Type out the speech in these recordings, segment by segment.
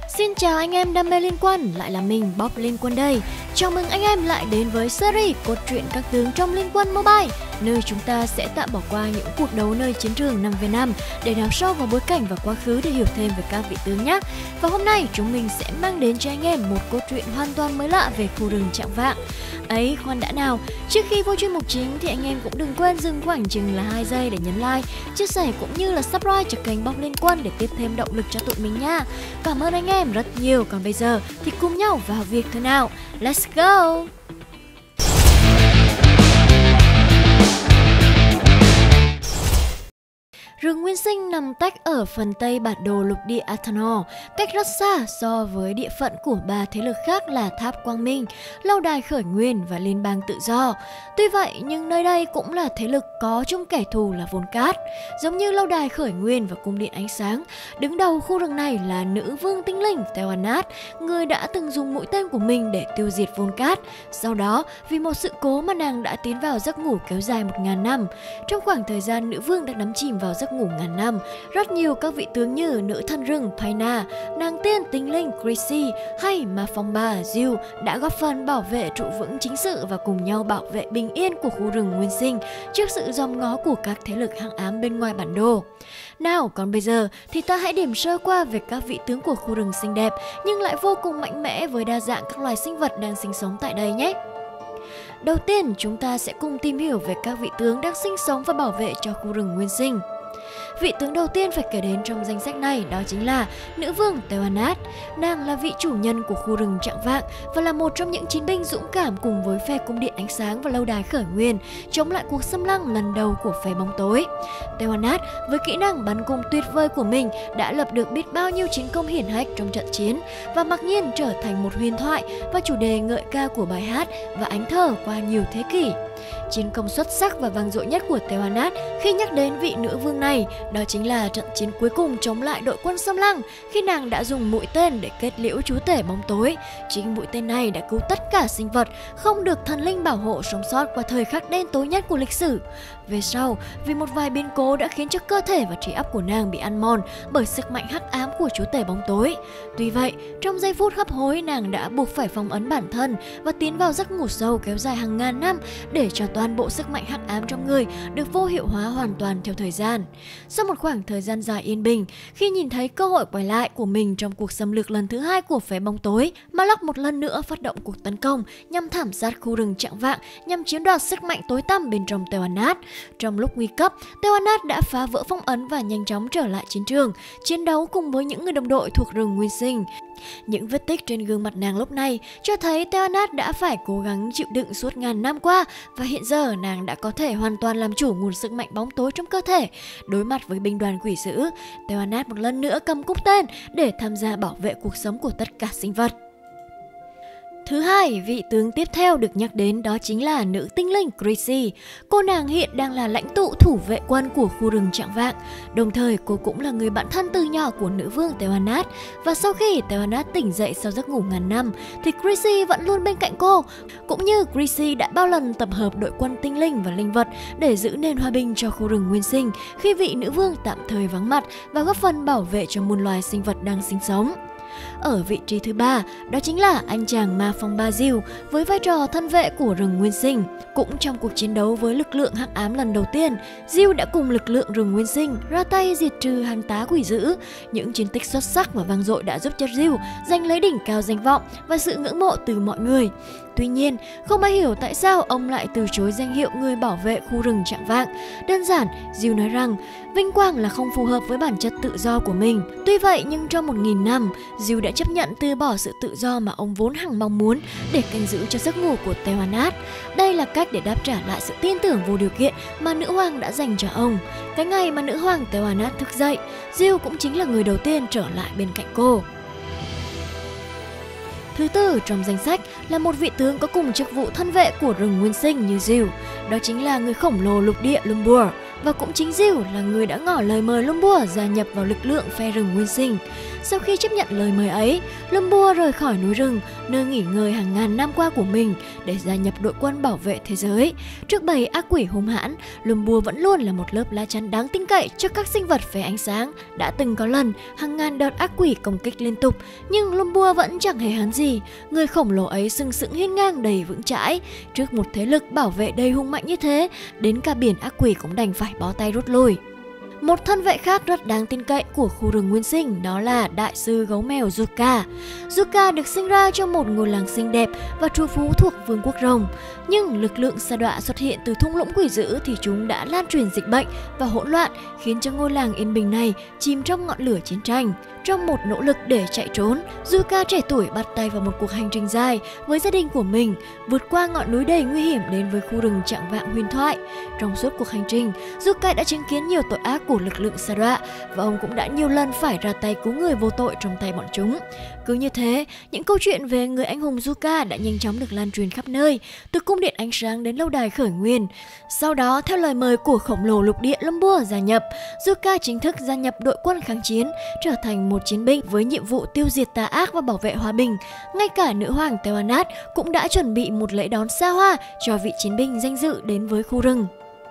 Xin chào anh em đam mê liên quân, lại là mình Bob Liên Quân đây. Chào mừng anh em lại đến với series cốt truyện các tướng trong Liên Quân Mobile, nơi chúng ta sẽ tạm bỏ qua những cuộc đấu nơi chiến trường 5v5 để đào sâu vào bối cảnh và quá khứ để hiểu thêm về các vị tướng nhé. Và hôm nay chúng mình sẽ mang đến cho anh em một cốt truyện hoàn toàn mới lạ về khu rừng Trạng Vạng. Ấy khoan đã nào, trước khi vô chuyên mục chính thì anh em cũng đừng quên dừng khoảng chừng là 2 giây để nhấn like, chia sẻ cũng như là subscribe cho kênh Bob Liên Quân để tiếp thêm động lực cho tụi mình nha. Cảm ơn anh em rất nhiều. Còn bây giờ thì cùng nhau vào việc thôi nào. Let's go! Rừng Nguyên Sinh nằm tách ở phần tây bản đồ lục địa Athanor, cách rất xa so với địa phận của 3 thế lực khác là Tháp Quang Minh, Lâu Đài Khởi Nguyên và Liên bang Tự Do. Tuy vậy nhưng nơi đây cũng là thế lực có chung kẻ thù là Volcat. Giống như Lâu Đài Khởi Nguyên và Cung điện Ánh Sáng, đứng đầu khu rừng này là nữ vương tinh linh Theoanat, người đã từng dùng mũi tên của mình để tiêu diệt Volcat. Sau đó, vì một sự cố mà nàng đã tiến vào giấc ngủ kéo dài 1000 năm. Trong khoảng thời gian nữ vương đã đắm chìm vào giấc ngủ ngàn năm, rất nhiều các vị tướng như nữ thần rừng Paina, nàng tiên tinh linh Chrissy hay Ma Phong Ba Jill đã góp phần bảo vệ trụ vững chính sự và cùng nhau bảo vệ bình yên của khu rừng Nguyên Sinh trước sự dòm ngó của các thế lực hắc ám bên ngoài bản đồ. Nào, còn bây giờ thì ta hãy điểm sơ qua về các vị tướng của khu rừng xinh đẹp nhưng lại vô cùng mạnh mẽ với đa dạng các loài sinh vật đang sinh sống tại đây nhé. Đầu tiên, chúng ta sẽ cùng tìm hiểu về các vị tướng đang sinh sống và bảo vệ cho khu rừng Nguyên Sinh. Vị tướng đầu tiên phải kể đến trong danh sách này đó chính là nữ vương Theoanat. Nàng là vị chủ nhân của khu rừng Trạng Vạng và là một trong những chiến binh dũng cảm cùng với phe Cung điện Ánh Sáng và Lâu Đài Khởi Nguyên chống lại cuộc xâm lăng lần đầu của phe bóng tối. Theoanat với kỹ năng bắn cung tuyệt vời của mình đã lập được biết bao nhiêu chiến công hiển hách trong trận chiến và mặc nhiên trở thành một huyền thoại và chủ đề ngợi ca của bài hát và ánh thơ qua nhiều thế kỷ. Chiến công xuất sắc và vang dội nhất của Theoanat khi nhắc đến vị nữ vương này đó chính là trận chiến cuối cùng chống lại đội quân xâm lăng khi nàng đã dùng mũi tên để kết liễu chúa tể bóng tối. Chính mũi tên này đã cứu tất cả sinh vật không được thần linh bảo hộ sống sót qua thời khắc đen tối nhất của lịch sử. Về sau, vì một vài biến cố đã khiến cho cơ thể và trí óc của nàng bị ăn mòn bởi sức mạnh hắc ám của chúa tể bóng tối. Tuy vậy, trong giây phút hấp hối, nàng đã buộc phải phong ấn bản thân và tiến vào giấc ngủ sâu kéo dài hàng ngàn năm để cho toàn bộ sức mạnh hắc ám trong người được vô hiệu hóa hoàn toàn theo thời gian. Sau một khoảng thời gian dài yên bình, khi nhìn thấy cơ hội quay lại của mình trong cuộc xâm lược lần thứ hai của phe bóng tối, Malok một lần nữa phát động cuộc tấn công nhằm thảm sát khu rừng Trạng Vạng nhằm chiếm đoạt sức mạnh tối tăm bên trong Theoanat. Trong lúc nguy cấp, Theoanat đã phá vỡ phong ấn và nhanh chóng trở lại chiến trường, chiến đấu cùng với những người đồng đội thuộc rừng Nguyên Sinh. Những vết tích trên gương mặt nàng lúc này cho thấy Theoanat đã phải cố gắng chịu đựng suốt ngàn năm qua và hiện giờ nàng đã có thể hoàn toàn làm chủ nguồn sức mạnh bóng tối trong cơ thể. Đối mặt với binh đoàn quỷ dữ, Theoanat một lần nữa cầm cúc tên để tham gia bảo vệ cuộc sống của tất cả sinh vật. Thứ hai, vị tướng tiếp theo được nhắc đến đó chính là nữ tinh linh Chrissy. Cô nàng hiện đang là lãnh tụ thủ vệ quân của khu rừng Trạng Vạng. Đồng thời, cô cũng là người bạn thân từ nhỏ của nữ vương Theoanat. Và sau khi Theoanat tỉnh dậy sau giấc ngủ ngàn năm, thì Chrissy vẫn luôn bên cạnh cô. Cũng như Chrissy đã bao lần tập hợp đội quân tinh linh và linh vật để giữ nền hòa bình cho khu rừng Nguyên Sinh khi vị nữ vương tạm thời vắng mặt và góp phần bảo vệ cho muôn loài sinh vật đang sinh sống. Ở vị trí thứ ba, đó chính là anh chàng Ma Phong Ba Jill với vai trò thân vệ của rừng Nguyên Sinh. Cũng trong cuộc chiến đấu với lực lượng hắc ám lần đầu tiên, Jill đã cùng lực lượng rừng Nguyên Sinh ra tay diệt trừ hàng tá quỷ dữ. Những chiến tích xuất sắc và vang dội đã giúp cho Jill giành lấy đỉnh cao danh vọng và sự ngưỡng mộ từ mọi người. Tuy nhiên, không ai hiểu tại sao ông lại từ chối danh hiệu người bảo vệ khu rừng Trạng Vạng. Đơn giản, Jill nói rằng vinh quang là không phù hợp với bản chất tự do của mình. Tuy vậy, nhưng trong 1000 năm, Jill đã chấp nhận từ bỏ sự tự do mà ông vốn hằng mong muốn để canh giữ cho giấc ngủ của Theoanat. Đây là cách để đáp trả lại sự tin tưởng vô điều kiện mà nữ hoàng đã dành cho ông. Cái ngày mà nữ hoàng Theoanat thức dậy, Jill cũng chính là người đầu tiên trở lại bên cạnh cô. Thứ tư trong danh sách là một vị tướng có cùng chức vụ thân vệ của rừng Nguyên Sinh như Jill. Đó chính là người khổng lồ lục địa Lumbur. Và cũng chính Jill là người đã ngỏ lời mời Lumbur gia nhập vào lực lượng phe rừng Nguyên Sinh. Sau khi chấp nhận lời mời ấy, Lumbua rời khỏi núi rừng, nơi nghỉ ngơi hàng ngàn năm qua của mình để gia nhập đội quân bảo vệ thế giới. Trước bầy ác quỷ hung hãn, Lumbua vẫn luôn là một lớp lá chắn đáng tin cậy cho các sinh vật về ánh sáng. Đã từng có lần, hàng ngàn đợt ác quỷ công kích liên tục, nhưng Lumbua vẫn chẳng hề hấn gì. Người khổng lồ ấy sừng sững hiên ngang đầy vững chãi. Trước một thế lực bảo vệ đầy hung mạnh như thế, đến cả biển ác quỷ cũng đành phải bó tay rút lui. Một thân vệ khác rất đáng tin cậy của khu rừng nguyên sinh đó là đại sư gấu mèo Zuka. Zuka được sinh ra trong một ngôi làng xinh đẹp và trù phú thuộc vương quốc rồng. Nhưng lực lượng sa đọa xuất hiện từ thung lũng quỷ dữ thì chúng đã lan truyền dịch bệnh và hỗn loạn, khiến cho ngôi làng yên bình này chìm trong ngọn lửa chiến tranh. Trong một nỗ lực để chạy trốn, Zuka trẻ tuổi bắt tay vào một cuộc hành trình dài với gia đình của mình, vượt qua ngọn núi đầy nguy hiểm đến với khu rừng chạng vạng huyền thoại. Trong suốt cuộc hành trình, Zuka đã chứng kiến nhiều tội ác của lực lượng sa đọa và ông cũng đã nhiều lần phải ra tay cứu người vô tội trong tay bọn chúng. Cứ như thế, những câu chuyện về người anh hùng Zuka đã nhanh chóng được lan truyền khắp nơi, từ cung điện ánh sáng đến lâu đài khởi nguyên. Sau đó, theo lời mời của khổng lồ lục địa Lumbua gia nhập, Zuka chính thức gia nhập đội quân kháng chiến, trở thành một chiến binh với nhiệm vụ tiêu diệt tà ác và bảo vệ hòa bình. Ngay cả nữ hoàng Tewanat cũng đã chuẩn bị một lễ đón xa hoa cho vị chiến binh danh dự đến với khu rừng.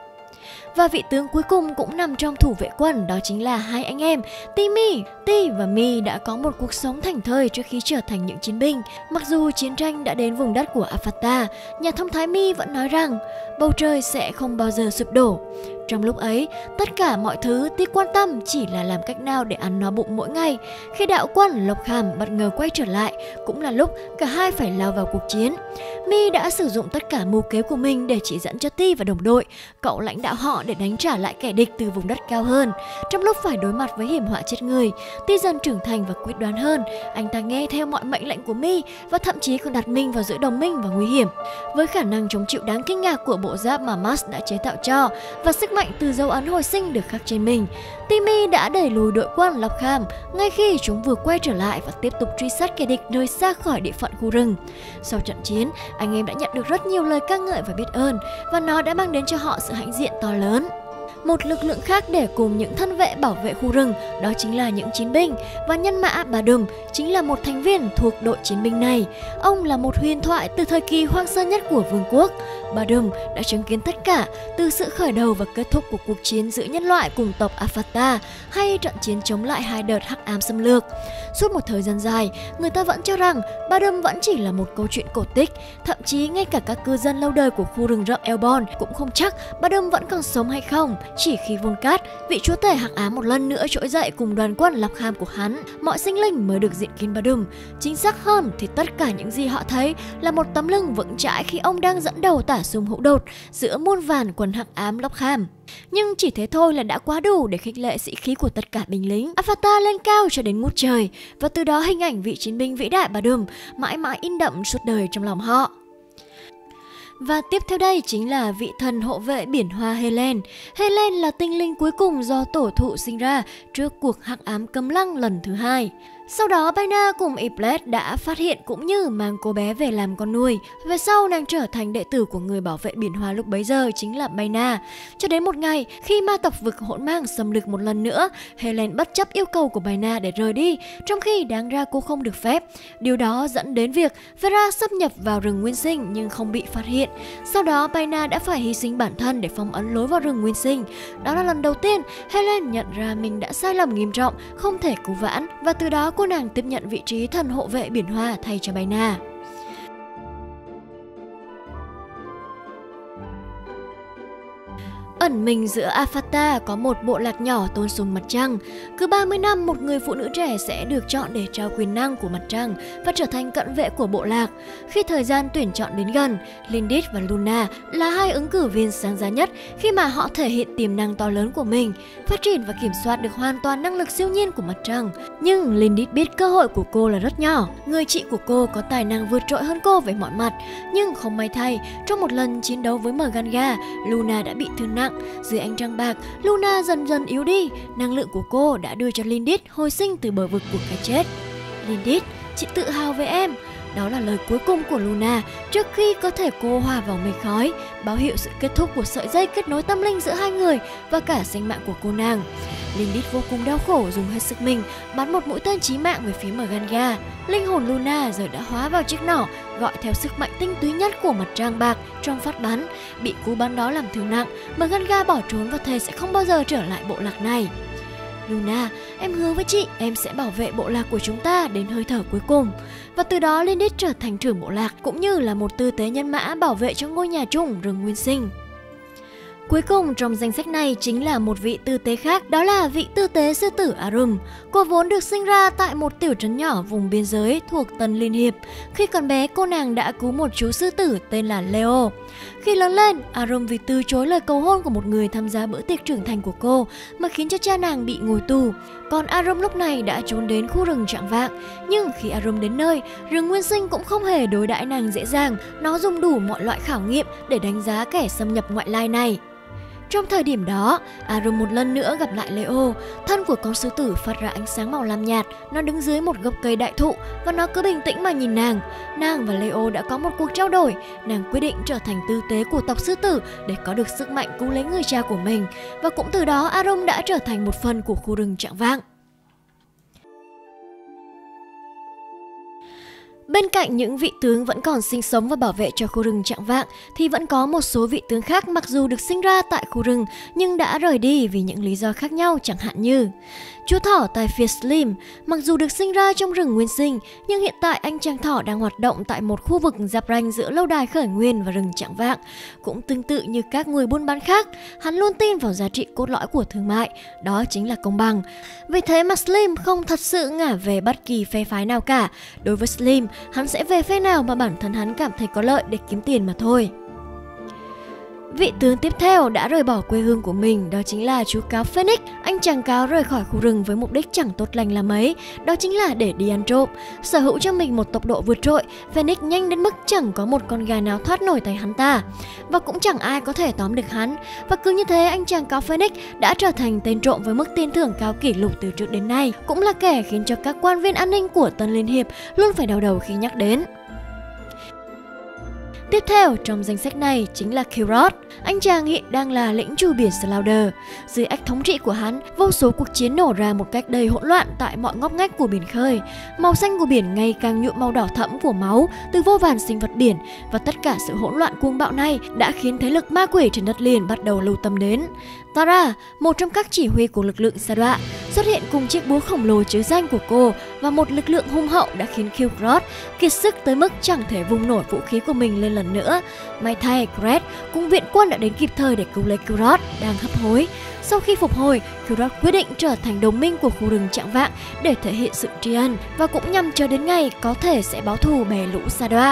Và vị tướng cuối cùng cũng nằm trong thủ vệ quân, đó chính là hai anh em Timmy. Ti và Mi đã có một cuộc sống thảnh thơi trước khi trở thành những chiến binh. Mặc dù chiến tranh đã đến vùng đất của Avatar, nhà thông thái Mi vẫn nói rằng bầu trời sẽ không bao giờ sụp đổ. Trong lúc ấy, tất cả mọi thứ Ti quan tâm chỉ là làm cách nào để ăn no bụng mỗi ngày. Khi đạo quân Lộc Kham bất ngờ quay trở lại, cũng là lúc cả hai phải lao vào cuộc chiến. Mi đã sử dụng tất cả mưu kế của mình để chỉ dẫn cho Ti và đồng đội. Cậu lãnh đạo họ để đánh trả lại kẻ địch từ vùng đất cao hơn. Trong lúc phải đối mặt với hiểm họa chết người, Ti dần trưởng thành và quyết đoán hơn. Anh ta nghe theo mọi mệnh lệnh của Mi và thậm chí còn đặt mình vào giữa đồng minh và nguy hiểm. Với khả năng chống chịu đáng kinh ngạc của bộ giáp mà Mars đã chế tạo cho và sức mạnh từ dấu ấn hồi sinh được khắc trên mình, Timmy đã đẩy lùi đội quân Lộc Kham ngay khi chúng vừa quay trở lại và tiếp tục truy sát kẻ địch rời xa khỏi địa phận khu rừng. Sau trận chiến, anh em đã nhận được rất nhiều lời ca ngợi và biết ơn, và nó đã mang đến cho họ sự hãnh diện to lớn. Một lực lượng khác để cùng những thân vệ bảo vệ khu rừng đó chính là những chiến binh, và nhân mã Badum chính là một thành viên thuộc đội chiến binh này. Ông là một huyền thoại từ thời kỳ hoang sơ nhất của vương quốc. Badum đã chứng kiến tất cả từ sự khởi đầu và kết thúc của cuộc chiến giữa nhân loại cùng tộc Avatar hay trận chiến chống lại hai đợt hắc ám xâm lược. Suốt một thời gian dài, người ta vẫn cho rằng Badum vẫn chỉ là một câu chuyện cổ tích. Thậm chí ngay cả các cư dân lâu đời của khu rừng rậm Elbon cũng không chắc Badum vẫn còn sống hay không. Chỉ khi Volcat, vị chúa tể hắc ám một lần nữa trỗi dậy cùng đoàn quân Lộc Kham của hắn, mọi sinh linh mới được diện kiến Badum. Chính xác hơn thì tất cả những gì họ thấy là một tấm lưng vững chãi khi ông đang dẫn đầu tả xung hữu đột giữa muôn vàn quân hắc ám Lộc Kham. Nhưng chỉ thế thôi là đã quá đủ để khích lệ sĩ khí của tất cả binh lính. Avatar lên cao cho đến ngút trời, và từ đó hình ảnh vị chiến binh vĩ đại Badum mãi mãi in đậm suốt đời trong lòng họ. Và tiếp theo đây chính là vị thần hộ vệ biển hoa Helen. Helen là tinh linh cuối cùng do tổ thụ sinh ra trước cuộc hắc ám Cấm Lăng lần thứ hai. Sau đó Baina cùng Iblis đã phát hiện cũng như mang cô bé về làm con nuôi. Về sau nàng trở thành đệ tử của người bảo vệ biển hoa lúc bấy giờ chính là Baina. Cho đến một ngày khi ma tộc vực hỗn mang xâm lược một lần nữa, Helen bất chấp yêu cầu của Baina để rời đi, trong khi đáng ra cô không được phép. Điều đó dẫn đến việc Vera xâm nhập vào rừng nguyên sinh nhưng không bị phát hiện. Sau đó Baina đã phải hy sinh bản thân để phong ấn lối vào rừng nguyên sinh. Đó là lần đầu tiên Helen nhận ra mình đã sai lầm nghiêm trọng, không thể cứu vãn, và từ đó cô nàng tiếp nhận vị trí thần hộ vệ biển hoa thay cho Baina. Ẩn mình giữa Avatar có một bộ lạc nhỏ tôn sùng mặt trăng. Cứ 30 năm, một người phụ nữ trẻ sẽ được chọn để trao quyền năng của mặt trăng và trở thành cận vệ của bộ lạc. Khi thời gian tuyển chọn đến gần, Lindis và Luna là hai ứng cử viên sáng giá nhất khi mà họ thể hiện tiềm năng to lớn của mình, phát triển và kiểm soát được hoàn toàn năng lực siêu nhiên của mặt trăng. Nhưng Lindis biết cơ hội của cô là rất nhỏ. Người chị của cô có tài năng vượt trội hơn cô về mọi mặt. Nhưng không may thay, trong một lần chiến đấu với Mganga, Luna đã bị thương nặng. Dưới ánh trăng bạc, Luna dần dần yếu đi. Năng lượng của cô đã đưa cho Lindis hồi sinh từ bờ vực của cái chết. Lindis, chị tự hào về em. Đó là lời cuối cùng của Luna trước khi cơ thể cô hòa vào mây khói, báo hiệu sự kết thúc của sợi dây kết nối tâm linh giữa hai người và cả sinh mạng của cô nàng. Lindis vô cùng đau khổ dùng hết sức mình bắn một mũi tên chí mạng về phía Mganga. Linh hồn Luna giờ đã hóa vào chiếc nỏ, gọi theo sức mạnh tinh túy nhất của mặt trăng bạc trong phát bắn. Bị cú bắn đó làm thương nặng, Mganga bỏ trốn và thề sẽ không bao giờ trở lại bộ lạc này. Luna, em hứa với chị em sẽ bảo vệ bộ lạc của chúng ta đến hơi thở cuối cùng. Và từ đó Lindis trở thành trưởng bộ lạc cũng như là một tư tế nhân mã bảo vệ cho ngôi nhà chung rừng nguyên sinh. Cuối cùng trong danh sách này chính là một vị tư tế khác, đó là vị tư tế sư tử Arum. Cô vốn được sinh ra tại một tiểu trấn nhỏ vùng biên giới thuộc Tân Liên Hiệp. Khi còn bé, cô nàng đã cứu một chú sư tử tên là Leo. Khi lớn lên, Arum vì từ chối lời cầu hôn của một người tham gia bữa tiệc trưởng thành của cô mà khiến cho cha nàng bị ngồi tù. Còn Arum lúc này đã trốn đến khu rừng Trạng Vạng. Nhưng khi Arum đến nơi, rừng nguyên sinh cũng không hề đối đãi nàng dễ dàng. Nó dùng đủ mọi loại khảo nghiệm để đánh giá kẻ xâm nhập ngoại lai này. Trong thời điểm đó, Arum một lần nữa gặp lại Leo. Thân của con sư tử phát ra ánh sáng màu lam nhạt. Nó đứng dưới một gốc cây đại thụ và nó cứ bình tĩnh mà nhìn nàng. Nàng và Leo đã có một cuộc trao đổi. Nàng quyết định trở thành tư tế của tộc sư tử để có được sức mạnh cứu lấy người cha của mình. Và cũng từ đó Arum đã trở thành một phần của khu rừng Trạng Vạng. Bên cạnh những vị tướng vẫn còn sinh sống và bảo vệ cho khu rừng Trạng Vạng thì vẫn có một số vị tướng khác mặc dù được sinh ra tại khu rừng nhưng đã rời đi vì những lý do khác nhau, chẳng hạn như chú thỏ tai Phía Slim. Mặc dù được sinh ra trong rừng nguyên sinh nhưng hiện tại anh chàng thỏ đang hoạt động tại một khu vực giáp ranh giữa lâu đài Khởi Nguyên và rừng Trạng Vạng. Cũng tương tự như các người buôn bán khác, hắn luôn tin vào giá trị cốt lõi của thương mại, đó chính là công bằng. Vì thế mà Slim không thật sự ngả về bất kỳ phe phái nào cả. Đối với Slim, hắn sẽ về phe nào mà bản thân hắn cảm thấy có lợi để kiếm tiền mà thôi. Vị tướng tiếp theo đã rời bỏ quê hương của mình, đó chính là chú cáo Phoenix. Anh chàng cáo rời khỏi khu rừng với mục đích chẳng tốt lành là mấy, đó chính là để đi ăn trộm. Sở hữu cho mình một tốc độ vượt trội, Phoenix nhanh đến mức chẳng có một con gà nào thoát nổi tay hắn ta, và cũng chẳng ai có thể tóm được hắn. Và cứ như thế, anh chàng cáo Phoenix đã trở thành tên trộm với mức tiền thưởng cao kỷ lục từ trước đến nay, cũng là kẻ khiến cho các quan viên an ninh của Tân Liên Hiệp luôn phải đau đầu khi nhắc đến. Tiếp theo trong danh sách này chính là Kilrod. Anh chàng hiện đang là lĩnh chủ biển Slaughter. Dưới ách thống trị của hắn, vô số cuộc chiến nổ ra một cách đầy hỗn loạn tại mọi ngóc ngách của biển khơi. Màu xanh của biển ngày càng nhuộm màu đỏ thẫm của máu từ vô vàn sinh vật biển, và tất cả sự hỗn loạn cuồng bạo này đã khiến thế lực ma quỷ trên đất liền bắt đầu lưu tâm đến. Tara, một trong các chỉ huy của lực lượng Sa Đọa, xuất hiện cùng chiếc búa khổng lồ chứa danh của cô, và một lực lượng hung hậu đã khiến Kilrod kiệt sức tới mức chẳng thể vùng nổi vũ khí của mình lên lần nữa. May thay, Gret cùng viện quân đã đến kịp thời để cứu lấy Kilrod đang hấp hối. Sau khi phục hồi, Kilrod quyết định trở thành đồng minh của khu rừng Trạng Vạng để thể hiện sự tri ân và cũng nhằm chờ đến ngày có thể sẽ báo thù bè lũ Sa Đọa.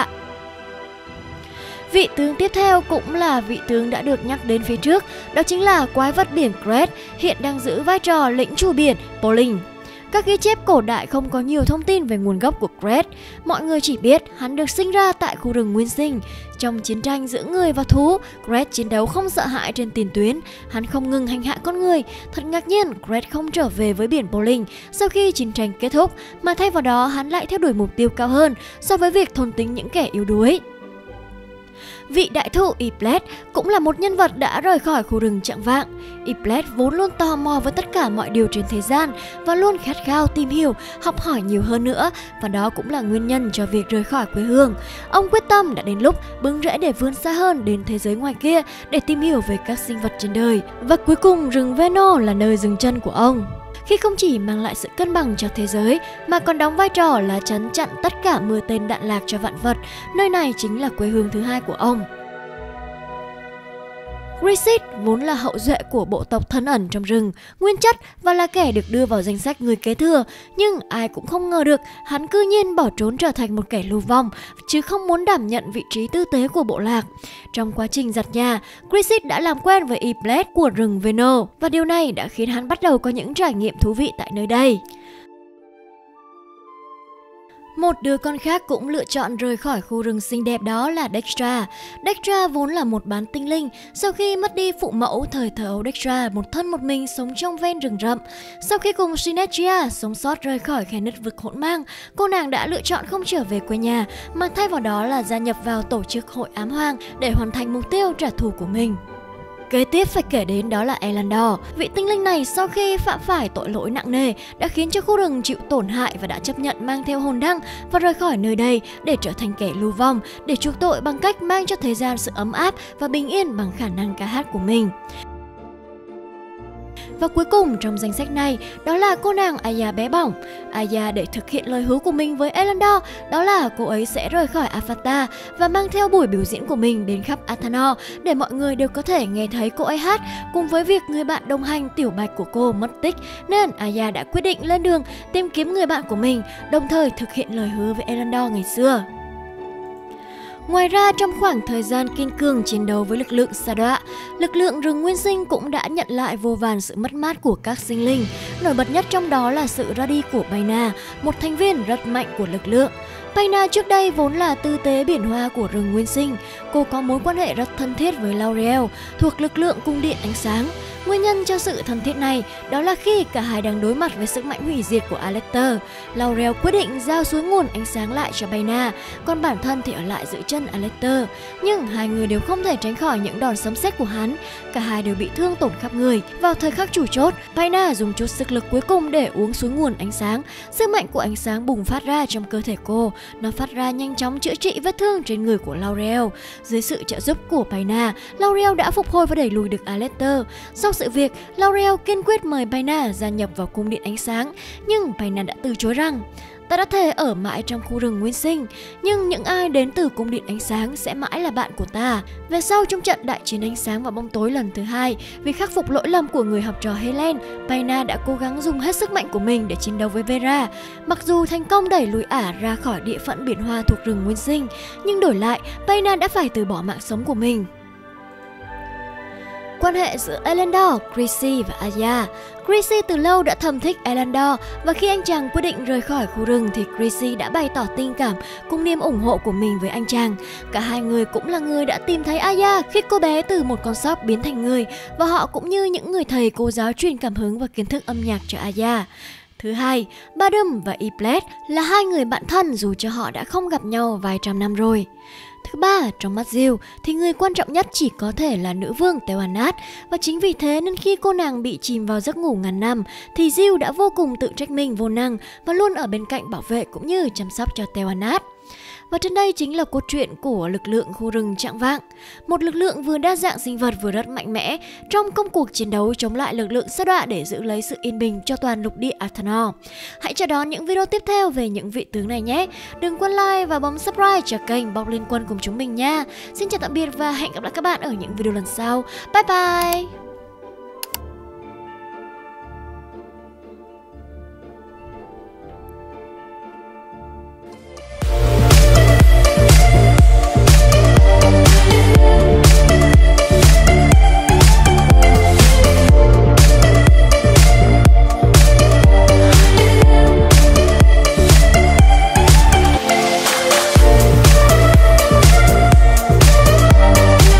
Vị tướng tiếp theo cũng là vị tướng đã được nhắc đến phía trước, đó chính là quái vật biển Gret, hiện đang giữ vai trò lĩnh chủ biển Polling. Các ghi chép cổ đại không có nhiều thông tin về nguồn gốc của Gret. Mọi người chỉ biết hắn được sinh ra tại khu rừng nguyên sinh. Trong chiến tranh giữa người và thú, Gret chiến đấu không sợ hãi trên tiền tuyến. Hắn không ngừng hành hạ con người. Thật ngạc nhiên, Gret không trở về với biển Polling sau khi chiến tranh kết thúc, mà thay vào đó hắn lại theo đuổi mục tiêu cao hơn so với việc thôn tính những kẻ yếu đuối. Vị đại thụ Iplet cũng là một nhân vật đã rời khỏi khu rừng Trạng Vạng. Iplet vốn luôn tò mò với tất cả mọi điều trên thế gian và luôn khát khao tìm hiểu, học hỏi nhiều hơn nữa, và đó cũng là nguyên nhân cho việc rời khỏi quê hương. Ông quyết tâm đã đến lúc bứng rễ để vươn xa hơn đến thế giới ngoài kia để tìm hiểu về các sinh vật trên đời. Và cuối cùng, rừng Veno là nơi dừng chân của ông, khi không chỉ mang lại sự cân bằng cho thế giới mà còn đóng vai trò là chắn chặn tất cả mưa tên đạn lạc cho vạn vật. Nơi này chính là quê hương thứ hai của ông. Grisit vốn là hậu duệ của bộ tộc thân ẩn trong rừng, nguyên chất và là kẻ được đưa vào danh sách người kế thừa, nhưng ai cũng không ngờ được hắn cư nhiên bỏ trốn trở thành một kẻ lưu vong, chứ không muốn đảm nhận vị trí tư tế của bộ lạc. Trong quá trình giặt nhà, Grisit đã làm quen với Iplet của rừng Veno, và điều này đã khiến hắn bắt đầu có những trải nghiệm thú vị tại nơi đây. Một đứa con khác cũng lựa chọn rời khỏi khu rừng xinh đẹp đó là Dextra. Dextra vốn là một bán tinh linh. Sau khi mất đi phụ mẫu, thời thơ ấu Dextra một thân một mình sống trong ven rừng rậm. Sau khi cùng Sinestria sống sót rời khỏi khe nứt vực hỗn mang, cô nàng đã lựa chọn không trở về quê nhà mà thay vào đó là gia nhập vào tổ chức hội ám hoàng để hoàn thành mục tiêu trả thù của mình. Kế tiếp phải kể đến đó là Elandor. Vị tinh linh này sau khi phạm phải tội lỗi nặng nề đã khiến cho khu rừng chịu tổn hại và đã chấp nhận mang theo hồn đăng và rời khỏi nơi đây để trở thành kẻ lưu vong, để chuộc tội bằng cách mang cho thế gian sự ấm áp và bình yên bằng khả năng ca hát của mình. Và cuối cùng trong danh sách này đó là cô nàng Aya bé bỏng. Aya để thực hiện lời hứa của mình với Elandor, đó là cô ấy sẽ rời khỏi Aphatha và mang theo buổi biểu diễn của mình đến khắp Athanor để mọi người đều có thể nghe thấy cô ấy hát. Cùng với việc người bạn đồng hành tiểu bạch của cô mất tích nên Aya đã quyết định lên đường tìm kiếm người bạn của mình, đồng thời thực hiện lời hứa với Elandor ngày xưa. Ngoài ra, trong khoảng thời gian kiên cường chiến đấu với lực lượng sa đọa, lực lượng rừng nguyên sinh cũng đã nhận lại vô vàn sự mất mát của các sinh linh. Nổi bật nhất trong đó là sự ra đi của Paina, một thành viên rất mạnh của lực lượng. Paina trước đây vốn là tư tế biển hoa của rừng nguyên sinh. Cô có mối quan hệ rất thân thiết với Laurel, thuộc lực lượng cung điện ánh sáng. Nguyên nhân cho sự thân thiết này đó là khi cả hai đang đối mặt với sức mạnh hủy diệt của Alector, Laurel quyết định giao suối nguồn ánh sáng lại cho Paina, còn bản thân thì ở lại giữ chân Alector. Nhưng hai người đều không thể tránh khỏi những đòn sấm sét của hắn, cả hai đều bị thương tổn khắp người. Vào thời khắc chủ chốt, Paina dùng chút sức lực cuối cùng để uống suối nguồn ánh sáng. Sức mạnh của ánh sáng bùng phát ra trong cơ thể cô, nó phát ra nhanh chóng chữa trị vết thương trên người của Laurel. Dưới sự trợ giúp của Paina, Laurel đã phục hồi và đẩy lùi được Alector. Sau sự việc, Laurel kiên quyết mời Paina gia nhập vào cung điện ánh sáng, nhưng Paina đã từ chối rằng ta đã thề ở mãi trong khu rừng nguyên sinh, nhưng những ai đến từ cung điện ánh sáng sẽ mãi là bạn của ta. Về sau trong trận đại chiến ánh sáng và bóng tối lần thứ hai, vì khắc phục lỗi lầm của người học trò Helen, Paina đã cố gắng dùng hết sức mạnh của mình để chiến đấu với Vera. Mặc dù thành công đẩy lùi ả ra khỏi địa phận biển hoa thuộc rừng nguyên sinh, nhưng đổi lại, Paina đã phải từ bỏ mạng sống của mình. Quan hệ giữa Elandor, Chrissy và Aya. Chrissy từ lâu đã thầm thích Elandor và khi anh chàng quyết định rời khỏi khu rừng thì Chrissy đã bày tỏ tình cảm cùng niềm ủng hộ của mình với anh chàng. Cả hai người cũng là người đã tìm thấy Aya khi cô bé từ một con sóc biến thành người, và họ cũng như những người thầy cô giáo truyền cảm hứng và kiến thức âm nhạc cho Aya. Thứ hai, Badum và Iplet là hai người bạn thân dù cho họ đã không gặp nhau vài trăm năm rồi. Thứ ba, trong mắt Jill thì người quan trọng nhất chỉ có thể là nữ vương Tewanat, và chính vì thế nên khi cô nàng bị chìm vào giấc ngủ ngàn năm thì Jill đã vô cùng tự trách mình vô năng và luôn ở bên cạnh bảo vệ cũng như chăm sóc cho Tewanat. Và trên đây chính là cốt truyện của lực lượng khu rừng Trạng Vạng, một lực lượng vừa đa dạng sinh vật vừa rất mạnh mẽ trong công cuộc chiến đấu chống lại lực lượng sa đọa để giữ lấy sự yên bình cho toàn lục địa Athanor. Hãy chờ đón những video tiếp theo về những vị tướng này nhé. Đừng quên like và bấm subscribe cho kênh Bọc Liên Quân cùng chúng mình nha. Xin chào tạm biệt và hẹn gặp lại các bạn ở những video lần sau. Bye bye!